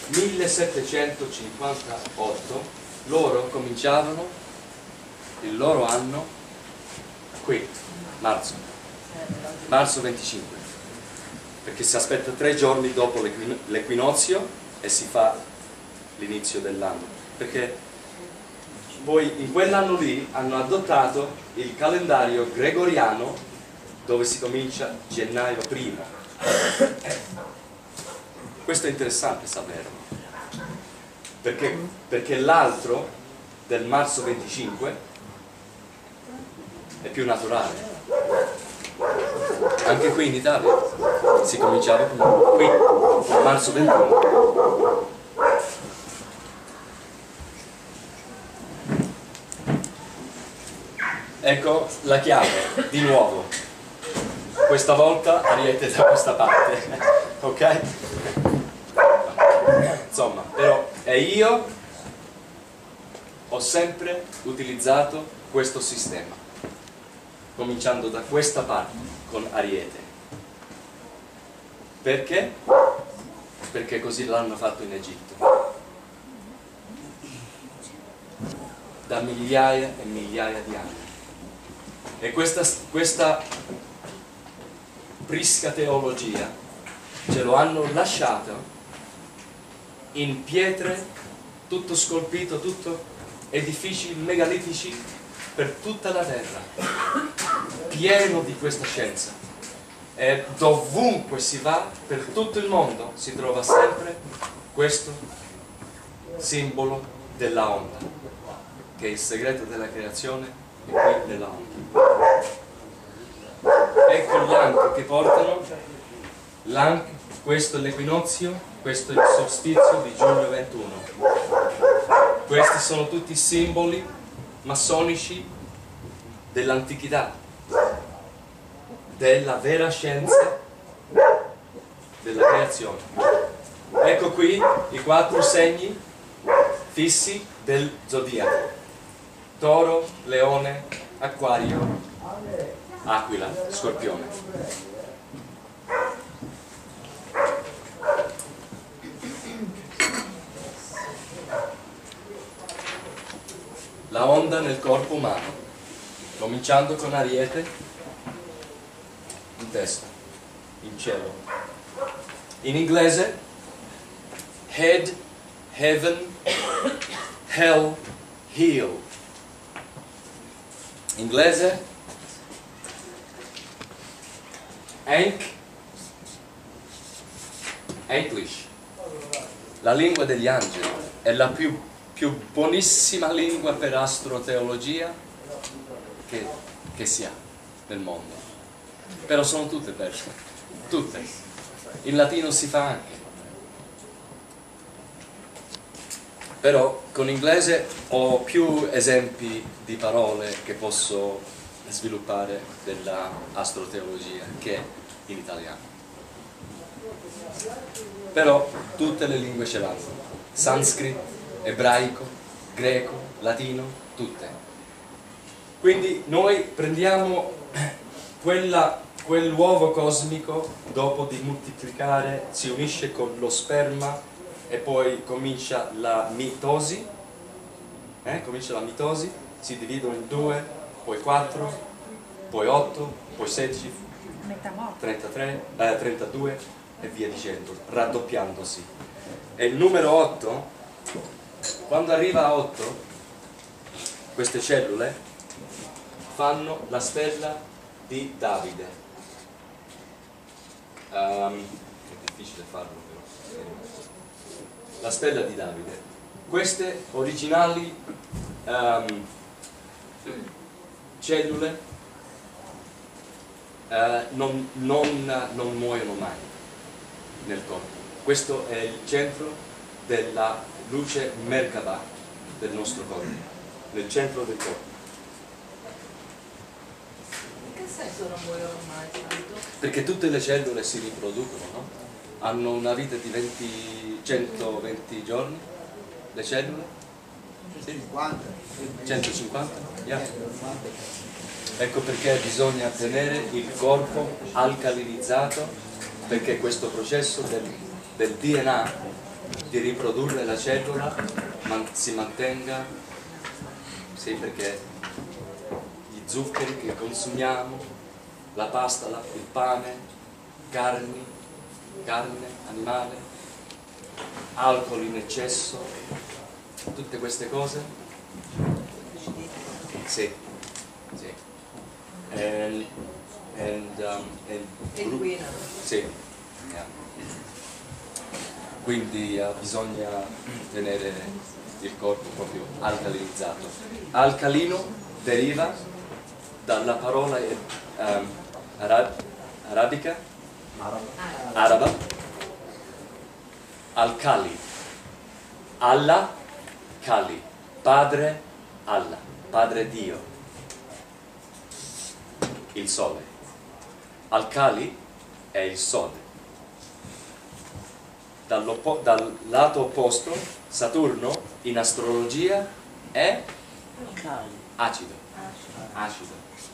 1758 loro cominciavano il loro anno qui, marzo 25, perché si aspetta 3 giorni dopo l'equinozio e si fa l'inizio dell'anno, perché poi in quell'anno lì hanno adottato il calendario gregoriano, dove si comincia gennaio 1. Questo è interessante saperlo, perché l'altro del marzo 25 è più naturale. Anche qui in Italia si cominciava qui, marzo 21. Ecco la chiave, di nuovo. Questa volta Ariete da questa parte, ok? Insomma, però, e io ho sempre utilizzato questo sistema, cominciando da questa parte, con Ariete. Perché? Perché così l'hanno fatto in Egitto. Da migliaia e migliaia di anni. E questa prisca teologia ce lo hanno lasciato in pietre, tutto scolpito, tutto edifici megalitici per tutta la terra, pieno di questa scienza. E dovunque si va, per tutto il mondo, si trova sempre questo simbolo della onda, che è il segreto della creazione, è qui nella onda. Ecco l'anco che portano, questo è l'equinozio, questo è il solstizio di giugno 21. Questi sono tutti simboli massonici dell'antichità, della vera scienza della creazione. Ecco qui i 4 segni fissi del zodiaco: Toro, Leone, Acquario, Aquila, Scorpione. La onda nel corpo umano, cominciando con Ariete in testa, in cielo. In inglese, head, heaven, hell, heel. Inglese, English. La lingua degli angeli è la più buonissima lingua per astroteologia che si ha nel mondo. Però sono tutte belle, tutte. In latino si fa anche. Però con l'inglese ho più esempi di parole che posso sviluppare della astroteologia che in italiano. Però tutte le lingue ce l'hanno: sanscrito, ebraico, greco, latino, tutte. Quindi noi prendiamo quell'uovo cosmico, dopo di moltiplicare, si unisce con lo sperma e poi comincia la mitosi, si dividono in 2, poi 4, poi 8, poi 16, 33, 32 e via dicendo, raddoppiandosi. E il numero 8, quando arriva a 8, queste cellule fanno la stella di Davide. È difficile farlo però. La stella di Davide. Queste originali cellule non muoiono mai nel corpo. Questo è il centro della luce Merkaba del nostro corpo, nel centro del corpo. In che senso non muoiono mai tanto? Perché tutte le cellule si riproducono, no? Hanno una vita di 120 giorni, le cellule? Sì? 150? Yeah. Ecco perché bisogna tenere il corpo alcalinizzato, perché questo processo del DNA di riprodurre la cellula si mantenga, sì, perché gli zuccheri che consumiamo, la pasta, il pane, carne animale, alcol in eccesso, tutte queste cose, sì, sì. Inquinano. Sì, yeah. Quindi bisogna tenere il corpo proprio alcalinizzato. Alcalino deriva dalla parola arabica, araba, al-Kali, Allah, Kali, padre Allah, padre Dio, il sole. Al-Kali è il sole. Dal lato opposto, Saturno in astrologia è acido. Acido.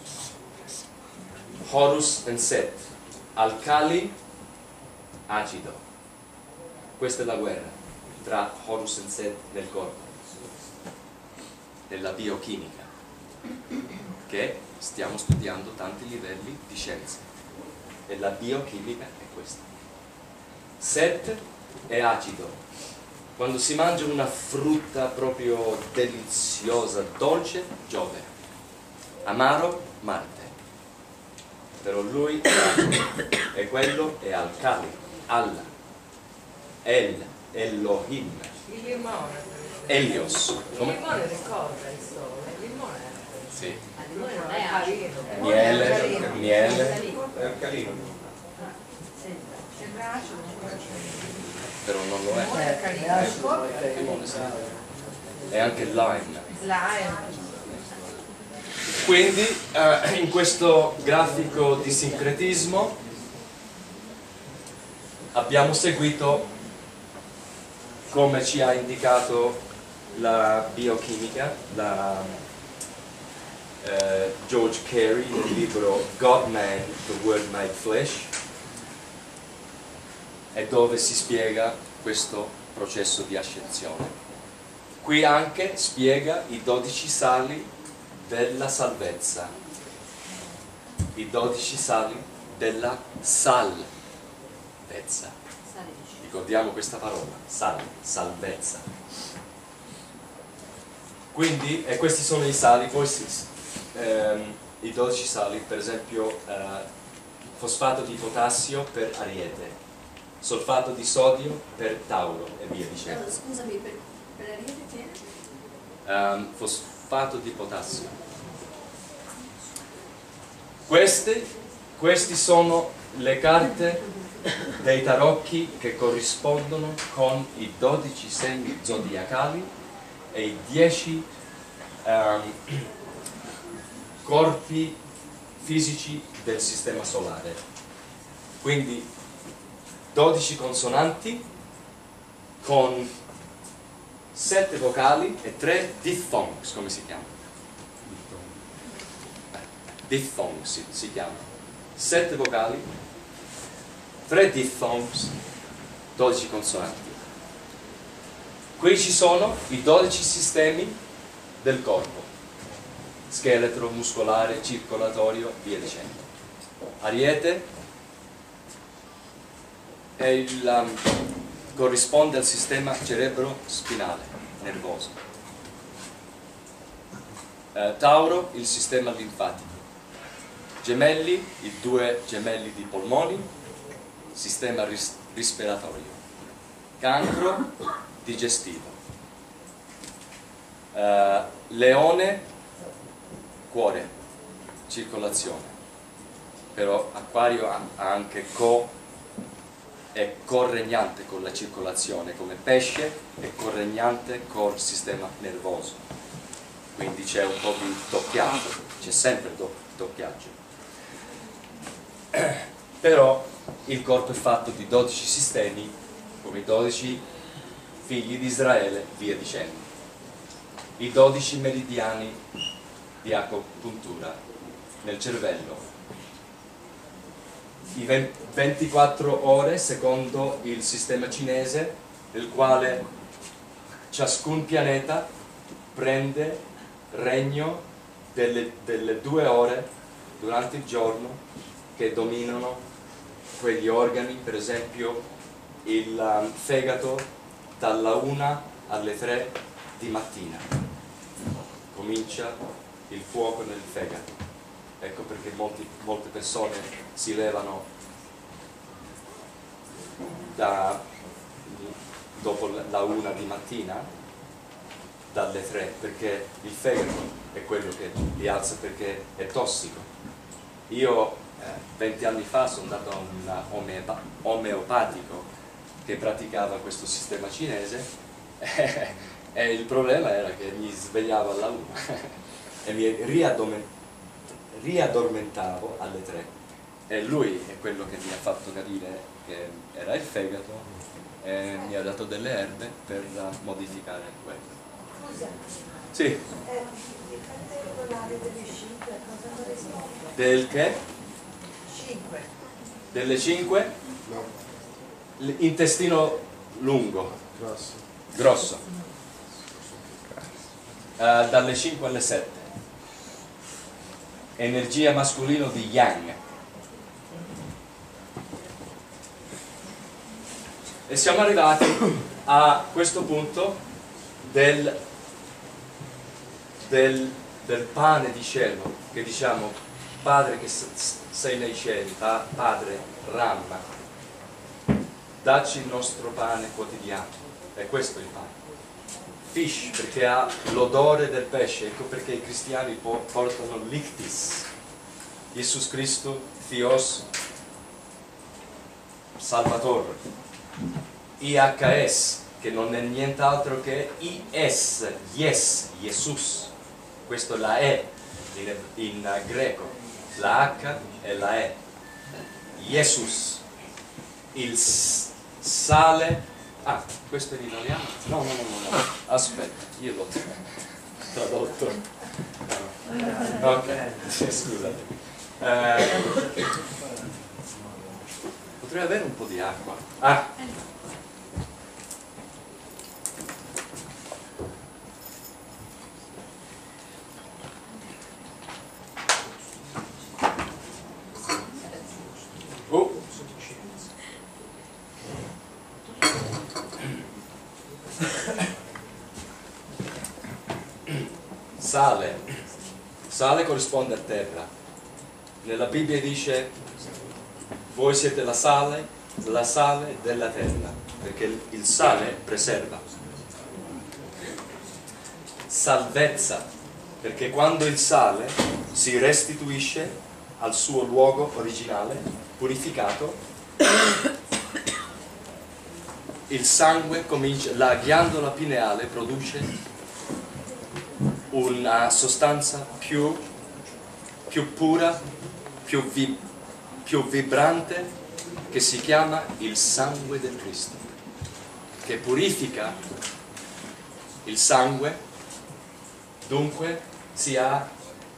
Horus e Set, Al-Kali, acido. Questa è la guerra tra Horus e Set nel corpo, nella biochimica, che stiamo studiando tanti livelli di scienze, e la biochimica è questa. Set è acido. Quando si mangia una frutta proprio deliziosa, dolce, Giove. Amaro, Marte. Però lui è acido. E quello è Al-Kali, Allah, Elohim, Il limone. Elios. Il limone ricorda il sole. Il limone è. Sì. Il limone non è acido. Miele, È alcalino. Sembra acido. però non lo Il limone è. è carino. Il limone sì. E anche il lime. Lime. Quindi in questo grafico di sincretismo abbiamo seguito come ci ha indicato la biochimica, George Carey nel libro God Man, The Word Made Flesh, e dove si spiega questo processo di ascensione. Qui anche spiega i 12 sali della salvezza, i 12 sali della salvezza. Ricordiamo questa parola, salvezza. Quindi, e questi sono i sali, poi i 12 sali, per esempio fosfato di potassio per Ariete, solfato di sodio per Tauro e via dicendo. Scusami, per Ariete che? Fosfato di potassio. Questi sono le carte dei tarocchi che corrispondono con i 12 segni zodiacali e i 10 corpi fisici del sistema solare. Quindi 12 consonanti con 7 vocali e 3 diphthongs, come si chiama? Diphthongs si chiama. 7 vocali, 3 diphthongs, 12 consonanti. Qui ci sono i 12 sistemi del corpo: scheletro, muscolare, circolatorio, via dicendo. Ariete è corrisponde al sistema cerebro-spinale, nervoso. Tauro, il sistema linfatico. Gemelli, i 2 gemelli di polmoni, sistema respiratorio. Cancro, digestivo. Leone, cuore, circolazione. Però Acquario ha anche è corregnante con la circolazione, come Pesce è corregnante col sistema nervoso. Quindi c'è un po' di doppiaggio, c'è sempre doppiaggio. Però il corpo è fatto di 12 sistemi, come i 12 figli di Israele, via dicendo. I 12 meridiani di acupuntura nel cervello. I 24 ore secondo il sistema cinese nel quale ciascun pianeta prende regno delle 2 ore durante il giorno che dominano quegli organi, per esempio il fegato dalla 1 alle 3 di mattina comincia il fuoco nel fegato. Ecco perché molte persone si levano dopo la 1 di mattina, dalle 3, perché il fegato è quello che li alza, perché è tossico. Io 20 anni fa sono andato a un omeopatico che praticava questo sistema cinese e il problema era che mi svegliavo alla 1 e mi riaddormentavo alle 3, e lui è quello che mi ha fatto capire che era il fegato e mi ha dato delle erbe per modificare quello. Scusa, Sì. il particolare delle 5 cosa corrisponde? Del che? 5. Delle 5? No, L'intestino lungo, grosso. grosso. Dalle 5 alle 7. Energia mascolino di Yang. E siamo arrivati a questo punto del pane di cielo, che diciamo: Padre che sei nei cieli, Padre Ramma, dacci il nostro pane quotidiano. E questo è il pane. Fish, perché ha l'odore del pesce. Ecco perché i cristiani portano l'ictis, Jesus Cristo, Theos, Salvatore. IHS, che non è nient'altro che IS, Yes, Jesus. Questo è la E in greco, la H e la E. Jesus, il sale. Ah, questo è in italiano? No, aspetta, io l'ho tradotto. Ok, scusate. Potrei avere un po' di acqua. Ah! Sale corrisponde a terra. Nella Bibbia dice: voi siete la sale della terra, perché il sale preserva. Salvezza, perché quando il sale si restituisce al suo luogo originale, purificato, il sangue comincia, la ghiandola pineale produce una sostanza più pura, più vibrante, che si chiama il sangue del Cristo, che purifica il sangue. Dunque si ha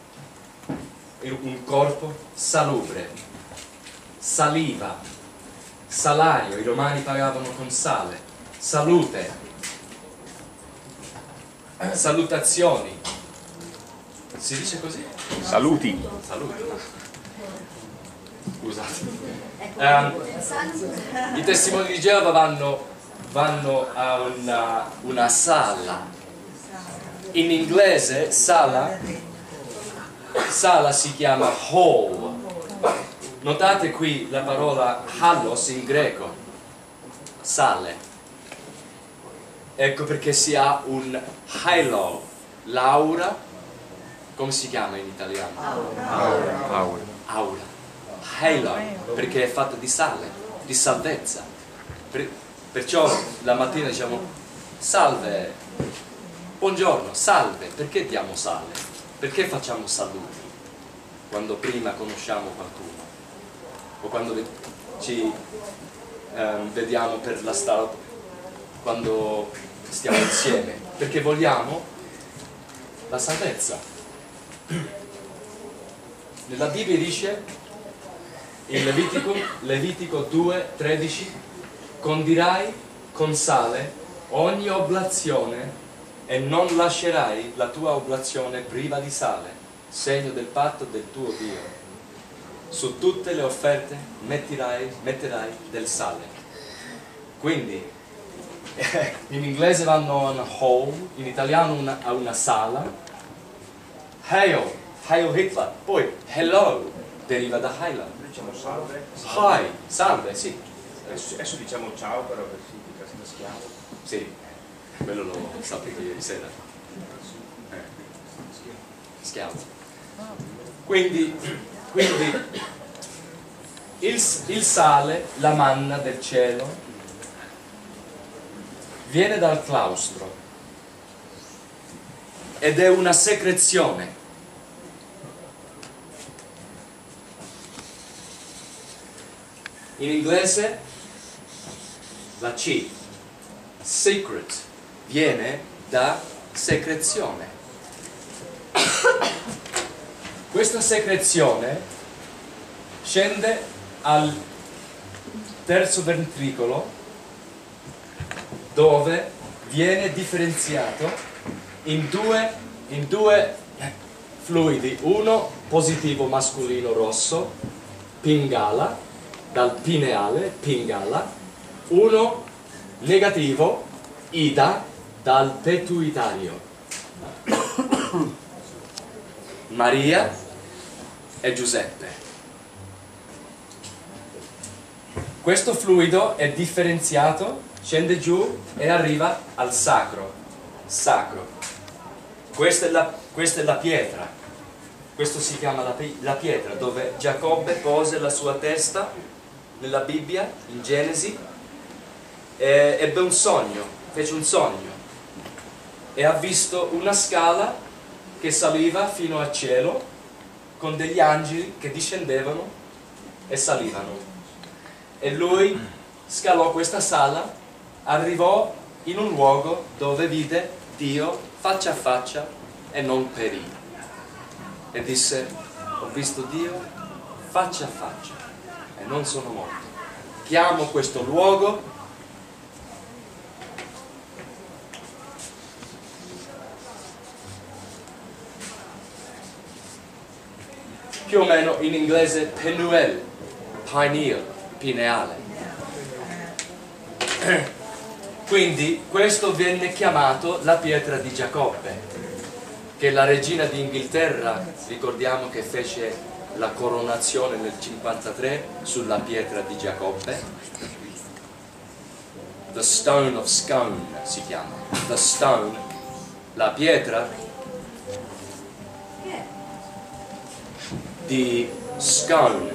un corpo salubre, saliva, salario, i romani pagavano con sale, salute, salutazioni. Si dice così? Saluti. Saluti. Scusate. I testimoni di Geova vanno a una sala. In inglese sala si chiama hall. Notate qui la parola hallos in greco, sale. Ecco perché si ha un halo, l'aura. Come si chiama in italiano? Aura. Halo, perché è fatto di sale, di salvezza. Perciò la mattina diciamo: salve, buongiorno, salve. Perché diamo sale? Perché facciamo saluti quando prima conosciamo qualcuno? O quando ci vediamo per la strada, quando stiamo insieme? Perché vogliamo la salvezza. Nella Bibbia dice in Levitico 2:13: condirai con sale ogni oblazione e non lascerai la tua oblazione priva di sale, segno del patto del tuo Dio. Su tutte le offerte metterai del sale. Quindi in inglese vanno a una hall, in italiano a una sala. Hail, Heil Hitler. Poi hello deriva da Heiland. Diciamo salve. Hi, salve, sì. Adesso diciamo ciao però per significa schiavo. Sì, quello l'ho saputo ieri sera. Schiavo. Quindi il sale, la manna del cielo, viene dal claustro ed è una secrezione. In inglese la C, secret, viene da secrezione. Questa secrezione scende al terzo ventricolo, dove viene differenziato in due fluidi, uno positivo mascolino rosso, pingala, dal pineale, pingala, uno negativo, ida, dal pituitario. Maria e Giuseppe. Questo fluido è differenziato, scende giù e arriva al sacro. Sacro. Questa è la pietra. Questo si chiama la pietra, dove Giacobbe pose la sua testa nella Bibbia, in Genesi, e ebbe un sogno, fece un sogno e ha visto una scala che saliva fino al cielo con degli angeli che discendevano e salivano. E lui scalò questa sala, arrivò in un luogo dove vide Dio faccia a faccia e non perì. E disse: ho visto Dio faccia a faccia e non sono morto. Chiamo questo luogo più o meno in inglese Penuel, pineal, pineale. Quindi questo venne chiamato la pietra di Giacobbe, che la regina d'Inghilterra, ricordiamo che fece la coronazione nel 53 sulla pietra di Giacobbe. The Stone of Scone si chiama. The Stone, la pietra di Scone.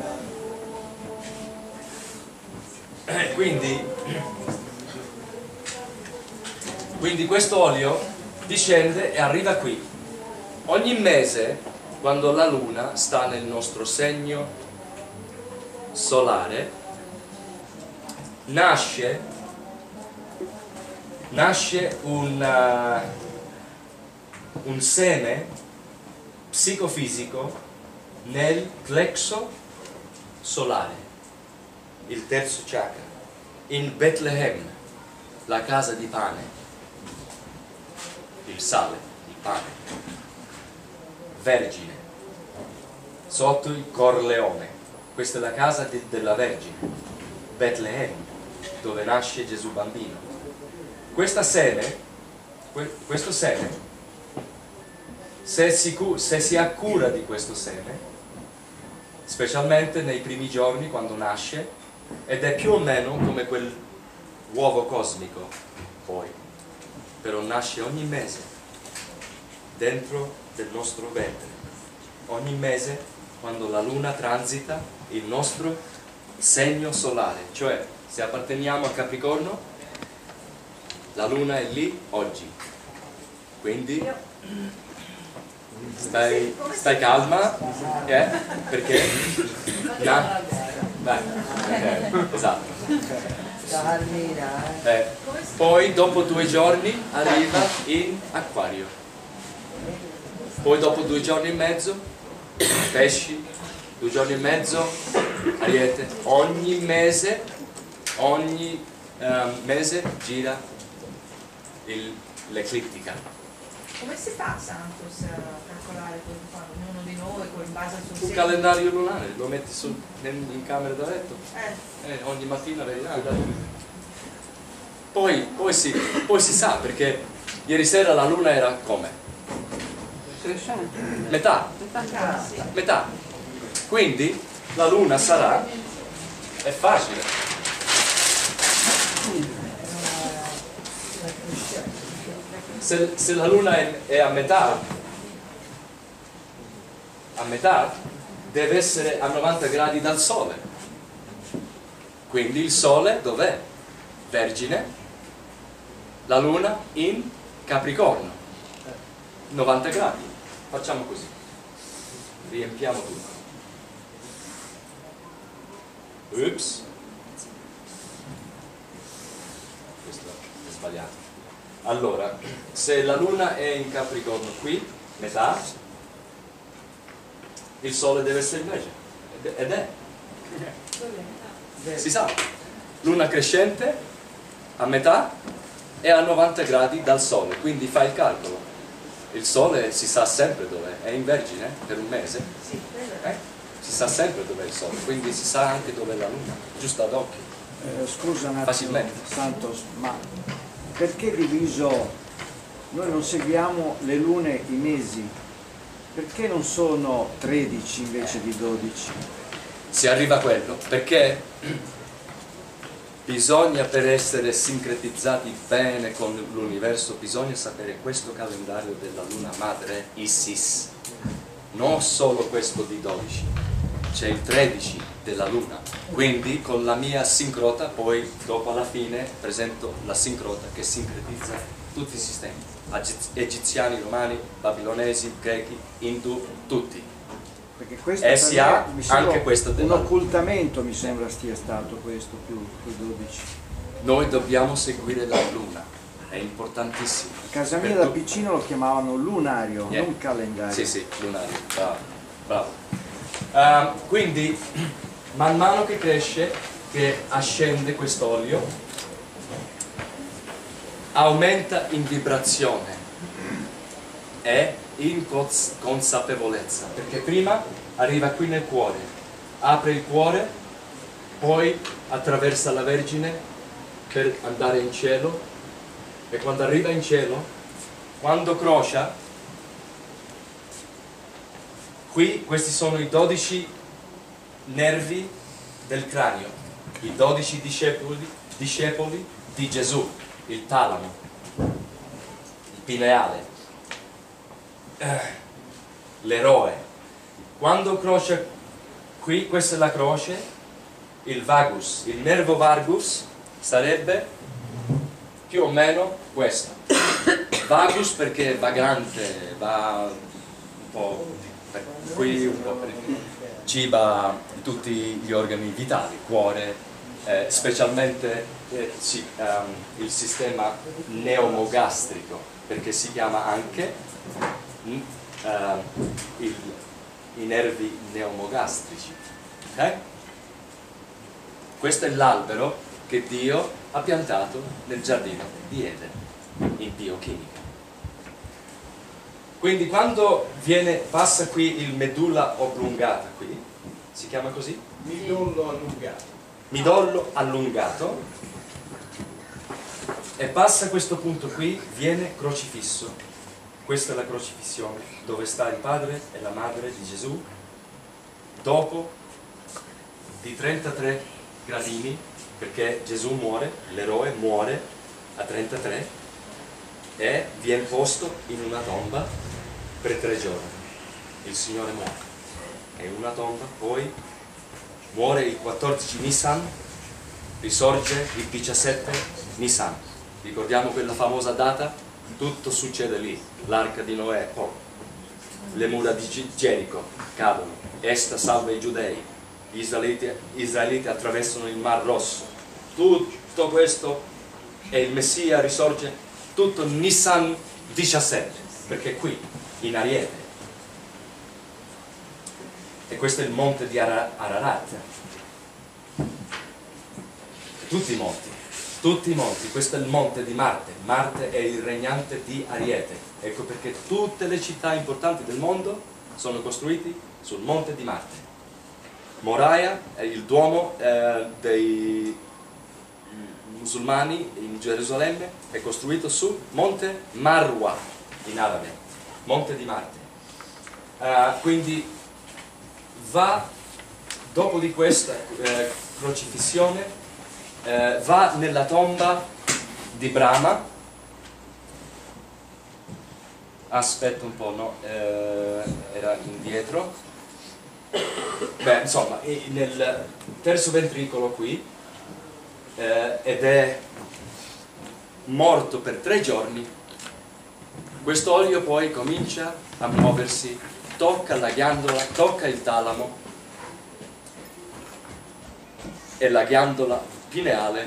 Quindi questo olio discende e arriva qui. Ogni mese, quando la luna sta nel nostro segno solare, nasce un seme psicofisico nel plexo solare, il terzo chakra, in Betlemme, la casa di pane, il sale, il pane, vergine, sotto il Corleone. Questa è la casa della Vergine, Betlemme, dove nasce Gesù bambino. Questo seme, se si ha cura di questo seme, specialmente nei primi giorni quando nasce, ed è più o meno come quell'uovo cosmico, poi, però nasce ogni mese dentro del nostro ventre, ogni mese quando la luna transita il nostro segno solare, cioè se apparteniamo a Capricorno, la luna è lì oggi, quindi stai calma, perché? Esatto. Poi dopo 2 giorni arriva in Acquario, poi dopo 2 giorni e mezzo Pesci, 2 giorni e mezzo Ariete. Ogni mese, ogni mese gira l'eclittica. Come si fa, Santos, a calcolare quello che fa ognuno di noi in base al suo Un segno? calendario lunare, lo metti in camera da letto, ogni mattina vedi, poi si sa, perché ieri sera la luna era come? Metà. Quindi la luna sarà, è facile, se la luna è a metà deve essere a 90 gradi dal sole, quindi il sole dov'è? Vergine, la luna in Capricorno, 90 gradi. Facciamo così, riempiamo tutto. Ups, questo è sbagliato. Allora, se la luna è in Capricorno qui, metà, il sole deve essere invece, ed è, si sa, luna crescente a metà e a 90 gradi dal sole, quindi fai il calcolo. Il sole si sa sempre dov'è, è in Vergine per un mese, si sa sempre dov'è il sole, quindi si sa anche dov'è la luna, giusto ad occhio. Scusa un attimo, Facilmente. Santos, ma perché diviso, noi non seguiamo le lune, i mesi, perché non sono 13 invece di 12? Si arriva a quello, perché bisogna, per essere sincretizzati bene con l'universo, bisogna sapere questo calendario della luna madre Isis, non solo questo di 12, c'è il 13 della luna, quindi con la mia sincrota poi dopo alla fine presento la sincrota che sincretizza tutti i sistemi, egiziani, romani, babilonesi, grechi, indù, tutti. Perché questo E si ha mi sembra anche questo un della occultamento, mi sembra stia stato questo più 12. Noi dobbiamo seguire la luna, è importantissimo. A casa mia Per da tu- piccino lo chiamavano lunario, Yeah. non calendario. Sì, lunario, bravo. Quindi, man mano che cresce, che ascende quest'olio, aumenta in vibrazione e in consapevolezza, perché prima arriva qui nel cuore, apre il cuore, poi attraversa la Vergine per andare in cielo, e quando arriva in cielo, quando crocia, qui questi sono i 12 nervi del cranio, i 12 discepoli di Gesù, il talamo, il pineale, l'eroe. Quando crocia qui, questa è la croce, il vagus, il nervo vagus sarebbe più o meno questo. Vagus perché è vagante, va un po' per qui, un po' per qui, ciba tutti gli organi vitali, cuore, specialmente il sistema neomogastrico, perché si chiama anche i nervi neomogastrici. Okay? Questo è l'albero che Dio ha piantato nel giardino di Eden, in biochimica. Quindi quando passa qui il medulla oblungata, qui, si chiama così? Midollo allungato. Midollo allungato, e passa questo punto qui, viene crocifisso. Questa è la crocifissione, dove sta il padre e la madre di Gesù, dopo di 33 gradini, perché Gesù muore, l'eroe muore a 33 e viene posto in una tomba per 3 giorni. Il Signore muore, è in una tomba, poi muore il 14 Nisan, risorge il 17 Nisan. Ricordiamo quella famosa data? Tutto succede lì, l'arca di Noè, le mura di Gerico cadono, Esta salva i giudei, gli israeliti attraversano il Mar Rosso, tutto questo, e il Messia risorge tutto Nisan 17, perché qui, in Ariete, e questo è il monte di Ararat, tutti i monti, tutti i monti, questo è il monte di Marte. Marte è il regnante di Ariete. Ecco perché tutte le città importanti del mondo sono costruite sul monte di Marte. Moriah è il duomo dei musulmani in Gerusalemme, è costruito su monte Marwa in arabe, monte di Marte. Quindi va, dopo di questa crocifissione, va nella tomba di Brahma. Aspetta un po', no, era indietro. Beh, insomma, nel terzo ventricolo qui, ed è morto per 3 giorni. Questo olio poi comincia a muoversi, tocca la ghiandola, tocca il talamo, e la ghiandola pineale,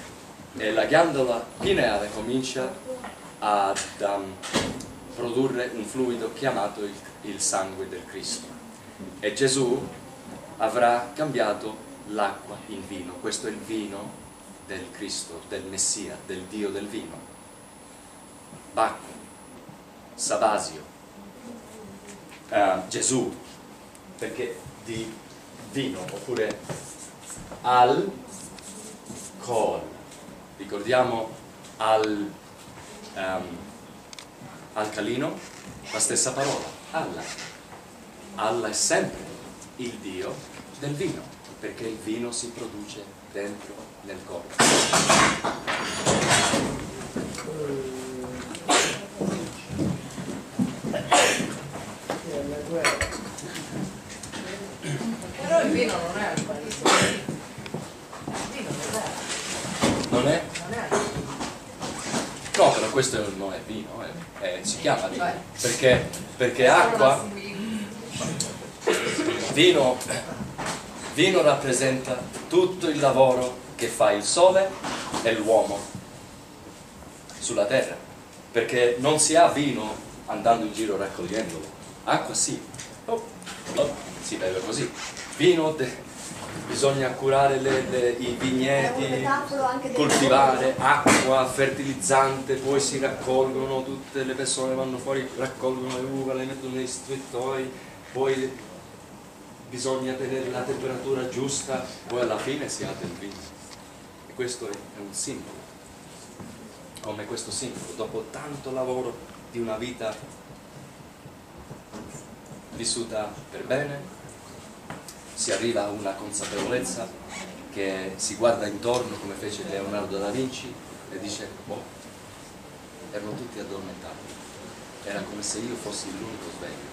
comincia a produrre un fluido chiamato il sangue del Cristo. E Gesù avrà cambiato l'acqua in vino. Questo è il vino del Cristo, del Messia, del Dio del vino. Bacco, Sabasio, Gesù, perché di vino, oppure alcol, ricordiamo alcalino, la stessa parola, Allah. Allah è sempre il Dio del vino, perché il vino si produce dentro nel corpo. Però il vino non è alcolista. Il vino Non è? non è alcolista. No, però questo non è vino, si chiama vino, perché acqua, vino rappresenta tutto il lavoro che fa il sole e l'uomo sulla terra, perché non si ha vino andando in giro raccogliendolo, acqua sì, si beve così, vino bisogna curare i vigneti, coltivare, acqua, fertilizzante, poi si raccolgono, tutte le persone vanno fuori, raccolgono le uva, le mettono nei strettori, poi bisogna tenere la temperatura giusta, poi alla fine si ha del vino. E questo è un simbolo, come questo simbolo, dopo tanto lavoro di una vita vissuta per bene, si arriva a una consapevolezza che si guarda intorno come fece Leonardo da Vinci e dice, boh, erano tutti addormentati, era come se io fossi l'unico sveglio.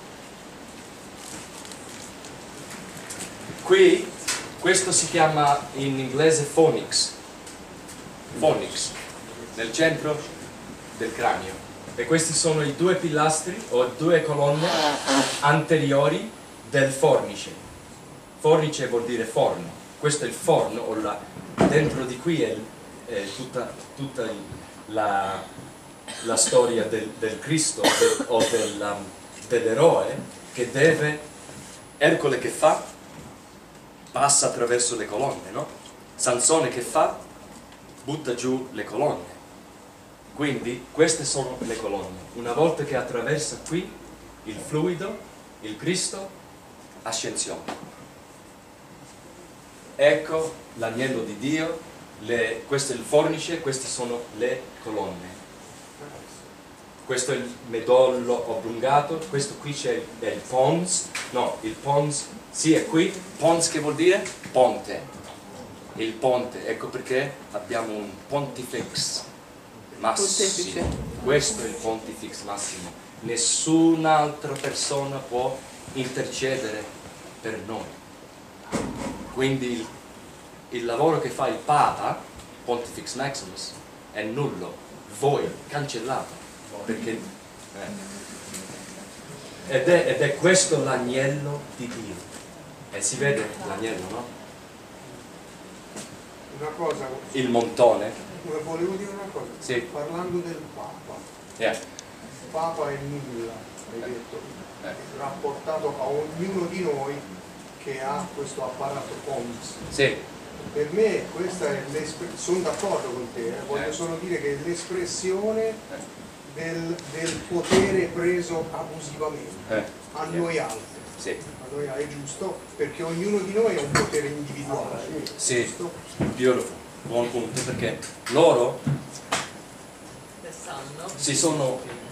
Qui, questo si chiama in inglese phonix, nel centro del cranio, e questi sono i 2 pilastri o 2 colonne anteriori del fornice. Fornice vuol dire forno, questo è il forno, o dentro di qui è tutta la storia del Cristo o dell'eroe che deve, Ercole che fa? Passa attraverso le colonne, no? Sansone che fa? Butta giù le colonne. Quindi queste sono le colonne. Una volta che attraversa qui il fluido, il Cristo, ascensione. Ecco l'agnello di Dio, questo è il fornice, queste sono le colonne. Questo è il medollo oblungato, questo qui c'è il pons, no, il pons, sì è qui, pons che vuol dire? Ponte, il ponte, ecco perché abbiamo un pontifex massimo, questo è il pontifex massimo, nessun'altra persona può intercedere per noi. Quindi il lavoro che fa il Papa, Pontifex Maximus, è nullo, voi, cancellato, perché, ed è questo l'agnello di Dio, e si vede l'agnello, no? Una cosa, Il montone. volevo dire una cosa, Sì. parlando del Papa, Yeah. il Papa è nulla, hai detto, rapportato a ognuno di noi che ha questo apparato POMS. Sì. Per me questa è sono d'accordo con te, voglio solo dire che è l'espressione del potere preso abusivamente a noi altri. Sì. A noi è giusto, perché ognuno di noi ha un potere individuale. Sì, Giusto? beautiful, buon punto, perché loro Sanno. si sono